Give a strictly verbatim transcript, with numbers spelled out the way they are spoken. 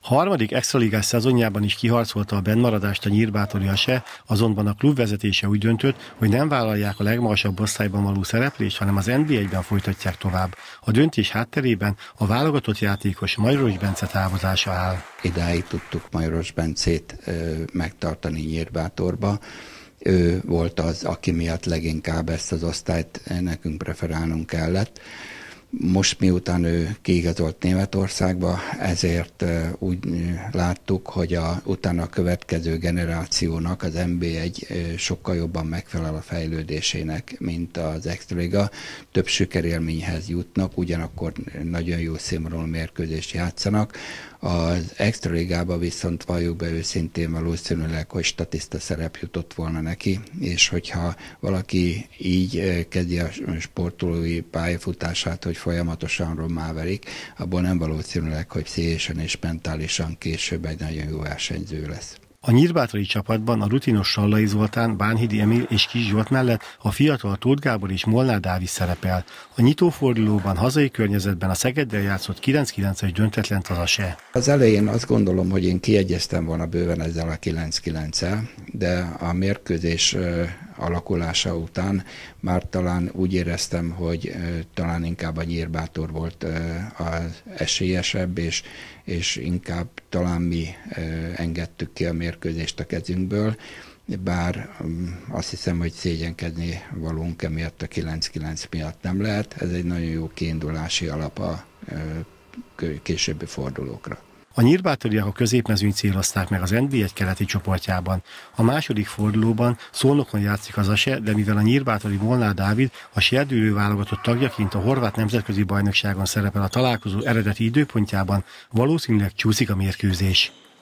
Harmadik extraligás szezonjában is kiharcolta a bennmaradást a Nyírbátori Ase, azonban a klub vezetése úgy döntött, hogy nem vállalják a legmagasabb osztályban való szereplést, hanem az en bé egyben folytatják tovább. A döntés hátterében a válogatott játékos Majoros Bence távozása áll. Idáig tudtuk Majoros Bencét ö, megtartani Nyírbátorba. Ő volt az, aki miatt leginkább ezt az osztályt nekünk preferálnunk kellett. Most miután ő kiigazolt Németországba, ezért úgy láttuk, hogy a, utána a következő generációnak az en bé egy sokkal jobban megfelel a fejlődésének, mint az Extraliga. Több sikerélményhez jutnak, ugyanakkor nagyon jó színvonalú mérkőzést játszanak. Az Extraligában viszont valljuk be őszintén valószínűleg, hogy statiszta szerep jutott volna neki, és hogyha valaki így kezdi a sportolói pályafutását, hogy folyamatosan rommá verik, abból nem valószínűleg, hogy pszichésen és mentálisan később egy nagyon jó versenyző lesz. A nyírbátori csapatban a rutinos Sallai Zoltán, Bánhidi Emil és Kis Zsolt mellett a fiatal Tóth Gábor és Molnár Dávid szerepel. A nyitófordulóban hazai környezetben a Szegeddel játszott kilenc kilences döntetlent az Ase. Az elején azt gondolom, hogy én kiegyeztem volna bőven ezzel a kilenc kilenccel, de a mérkőzés alakulása után már talán úgy éreztem, hogy talán inkább a Nyírbátor volt az esélyesebb, és, és inkább talán mi engedtük ki a mérkőzést a kezünkből, bár azt hiszem, hogy szégyenkezni valónk emiatt a kilenc kilenc miatt nem lehet. Ez egy nagyon jó kiindulási alap a későbbi fordulókra. A nyírbátoriak a középmezőny célozták meg az en bé egy keleti csoportjában. A második fordulóban Szolnokon játszik az Ase, de mivel a nyírbátori Molnár Dávid a serdülő válogatott tagjaként a horvát nemzetközi bajnokságon szerepel a találkozó eredeti időpontjában, valószínűleg csúszik a mérkőzés.